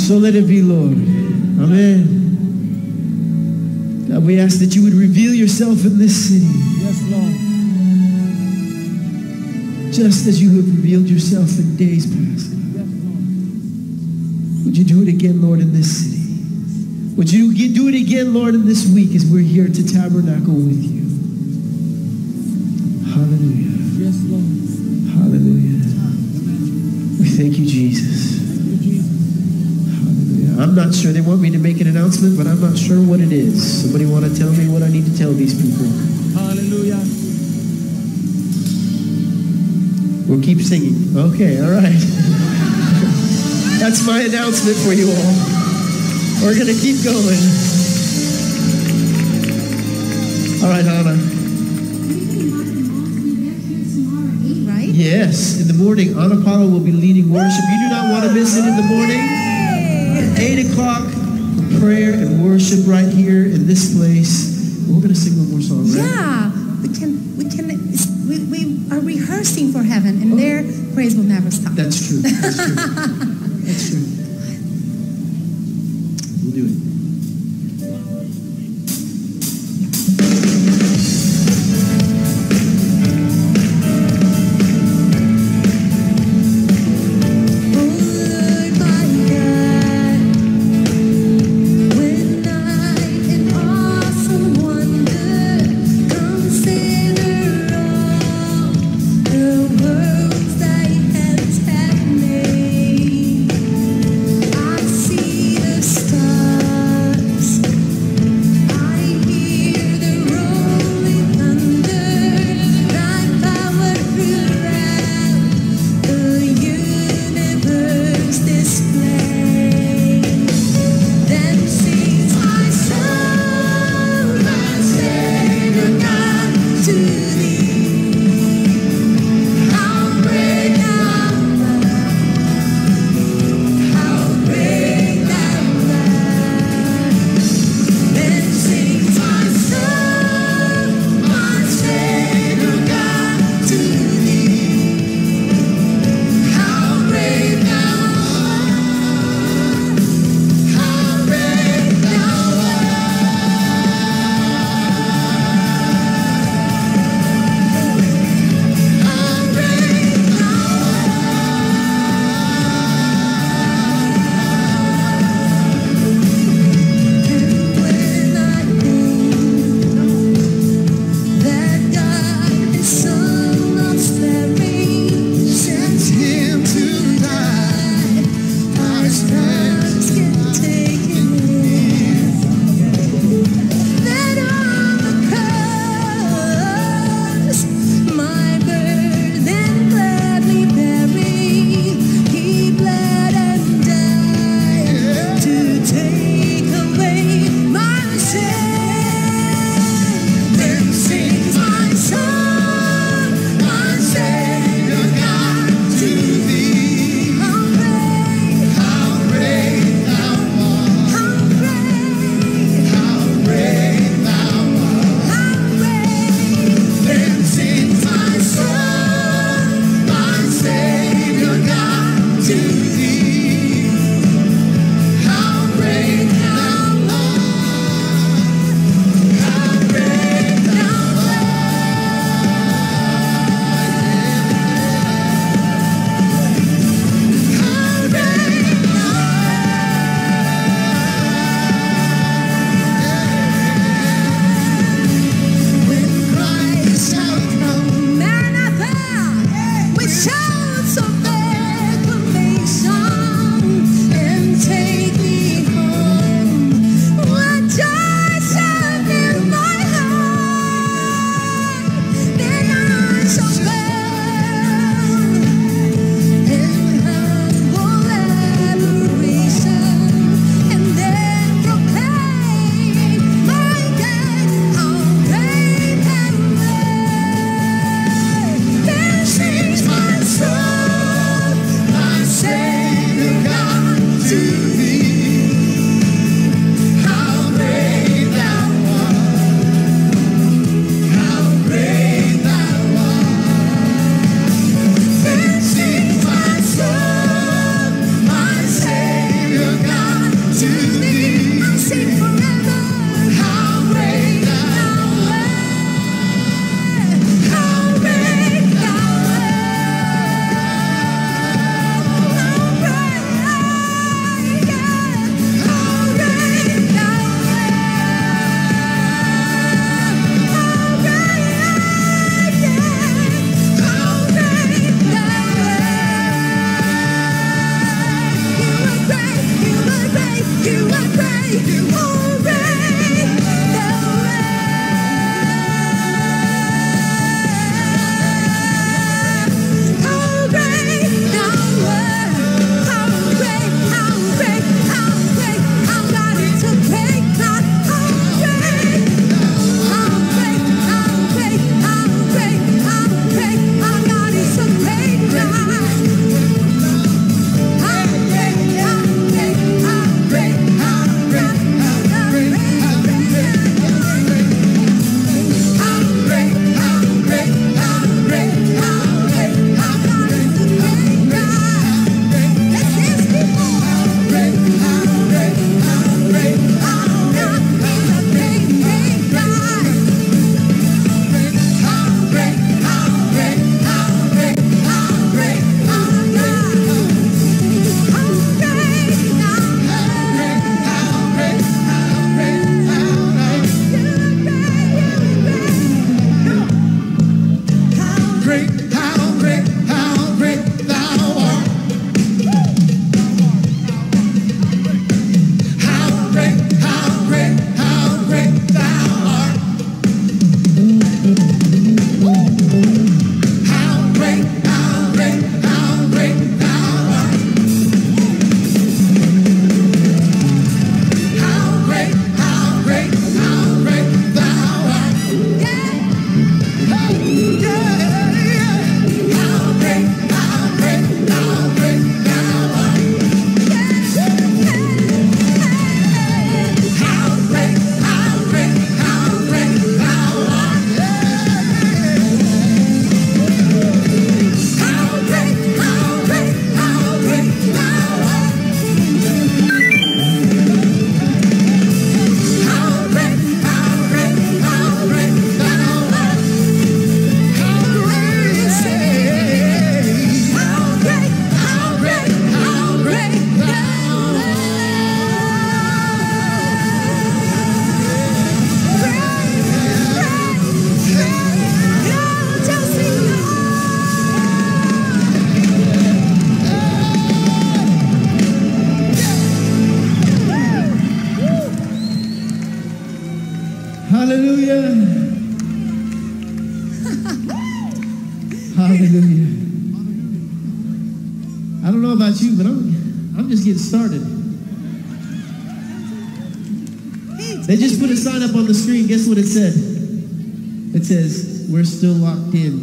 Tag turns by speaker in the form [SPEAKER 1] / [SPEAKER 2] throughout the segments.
[SPEAKER 1] So let it be, Lord. Amen. God, we ask that you would reveal yourself in this city.
[SPEAKER 2] Yes, Lord.
[SPEAKER 1] Just as you have revealed yourself in days past.
[SPEAKER 2] Yes, Lord.
[SPEAKER 1] Would you do it again, Lord, in this city? Would you do it again, Lord, in this week as we're here to tabernacle with you? Hallelujah.
[SPEAKER 2] Yes, Lord.
[SPEAKER 1] Hallelujah. We thank you, Jesus. Hallelujah. I'm not sure. They want me to make an announcement, but I'm not sure what it is. Somebody want to tell me what I need to tell these people?
[SPEAKER 2] Hallelujah.
[SPEAKER 1] We'll keep singing. Okay, all right. That's my announcement for you all. We're going to keep going. All right, Anna.
[SPEAKER 3] Right?
[SPEAKER 1] Yes, in the morning, Anna Paula will be leading worship. You do not want to miss it in the morning. At 8 o'clock, prayer and worship right here in this place. We're going to sing one more song, right?
[SPEAKER 3] Yeah, we are rehearsing for heaven, and their praise will never stop.
[SPEAKER 1] That's true. That's true. That's true. We'll do it. Hallelujah. I don't know about you, but I'm just getting started. They just put a sign up on the screen. Guess what it said? It says, we're still locked in.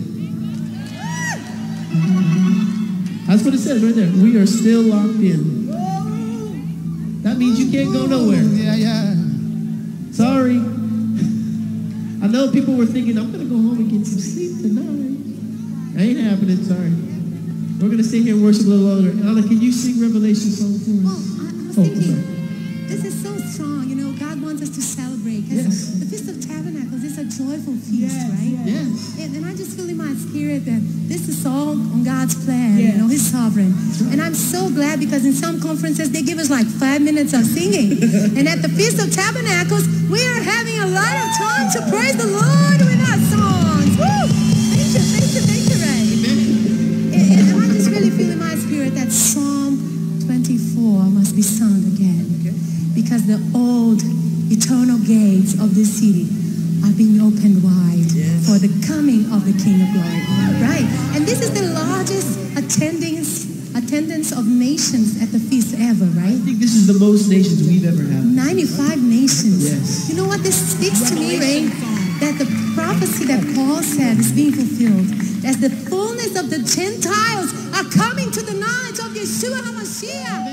[SPEAKER 1] That's what it says right there. We are still locked in. That means you can't go nowhere.
[SPEAKER 2] Yeah.
[SPEAKER 1] Sorry. I know people were thinking, I'm going to go home and get some sleep tonight. Ain't happening, sorry. We're going to sit here and worship a little longer. Anna, can you sing Revelation song for us?
[SPEAKER 3] Well, I was thinking, this is so strong. You know, God wants us to celebrate.
[SPEAKER 1] Yes.
[SPEAKER 3] The Feast of Tabernacles is a joyful feast, right?
[SPEAKER 1] Yes.
[SPEAKER 3] And I just feel in my spirit that this is all on God's plan, you know, He's sovereign. And I'm so glad because in some conferences, they give us like 5 minutes of singing. And at the Feast of Tabernacles, we are having a lot of time to praise the Lord with our songs. Woo! Thank you, Ray. And I just really feel in my spirit that Psalm 24 must be sung again. Because the old eternal gates of this city are being opened wide for the coming of the King of Glory. Right? And this is the largest attendance of nations at the feast ever, right?
[SPEAKER 1] I think this is the most nations we've ever had.
[SPEAKER 3] 95 nations.
[SPEAKER 1] Yes.
[SPEAKER 3] You know what this speaks to me, Ray? That the prophecy that Paul said is being fulfilled. As the fullness of the Gentiles are coming to the knowledge of Yeshua HaMashiach.